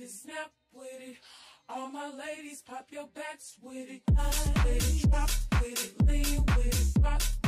it, snap with it. All my ladies, pop your backs with it. Let it drop with it, lean with it, rock